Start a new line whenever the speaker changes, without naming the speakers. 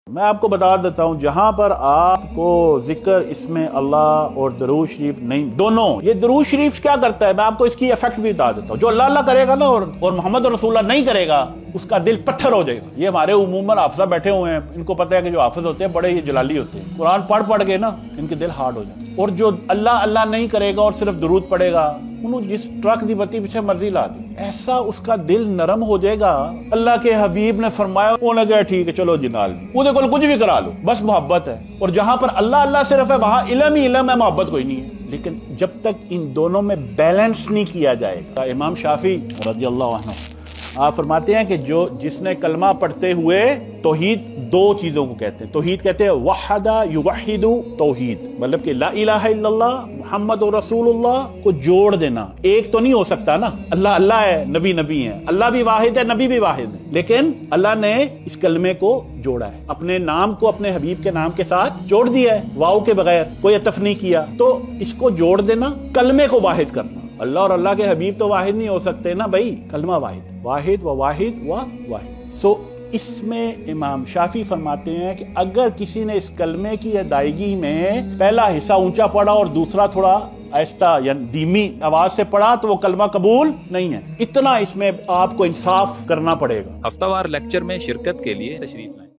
میں آپ کو بتا دیتا ہوں، جہاں پر آپ کو ذکر اس میں اللہ اور درود شریف نہیں، دونوں یہ درود شریف کیا کرتا ہے، میں آپ کو اس کی افیکٹ بھی بتا دیتا ہوں۔ جو اللہ اللہ کرے گا نا اور محمد رسول اللہ نہیں کرے گا، اس کا دل پتھر ہو جائے گا۔ یہ ہمارے عموماً حافظہ بیٹھے ہوئے ہیں، ان کو پتہ ہے کہ جو حافظ ہوتے ہیں بڑے یہ جلالی ہوتے ہیں، قرآن پڑھ کے نا ان کے دل ہارڈ ہو جاتے ہیں۔ اور جو اللہ اللہ نہیں کرے گا اور صرف درود پڑھے گا، انہوں جس ٹرک دی بتی پیچھے مرضی لا دی، ایسا اس کا دل نرم ہو جائے گا۔ اللہ کے حبیب نے فرمایا، انہوں نے کہا ٹھیک ہے چلو جنال وہ دیکھو کچھ بھی کرا لو، بس محبت ہے۔ اور جہاں پر اللہ اللہ صرف ہے وہاں علم ہی علم ہے، محبت کوئی نہیں ہے۔ لیکن جب تک ان دونوں میں بیلنس نہیں کیا جائے گا، امام شافعی رضی اللہ عنہ آپ فرماتے ہیں کہ جس نے کلمہ پڑھتے ہوئے توحید دو چیزوں کو کہتے ہیں، توحید کہتے ہیں وحد یوحد توحید، مطلب کہ لا الہ الا اللہ محمد رسول اللہ کو جوڑ دینا۔ ایک تو نہیں ہو سکتا نا، اللہ اللہ ہے، نبی نبی ہے، اللہ بھی واحد ہے، نبی بھی واحد ہے، لیکن اللہ نے اس کلمے کو جوڑا ہے، اپنے نام کو اپنے حبیب کے نام کے ساتھ جوڑ دیا ہے، واو کے بغیر کوئی عطف نہیں کیا۔ تو اس کو جوڑ دینا، کلمے کو واحد کرنا۔ اللہ اور اللہ کے حبیب تو واحد نہیں ہو سکتے نا بھائی، کلمہ واحد، واحد و واحد و واحد۔ سو اس میں امام شافعی فرماتے ہیں کہ اگر کسی نے اس کلمے کی ادائیگی میں پہلا حصہ اونچا پڑھا اور دوسرا تھوڑا آہستہ یا دھیمی آواز سے پڑھا تو وہ کلمہ قبول نہیں ہے۔ اتنا اس میں آپ کو انصاف کرنا پڑے گا۔
ہفتہ وار لیکچر میں شرکت کے لیے تشریف لائیں۔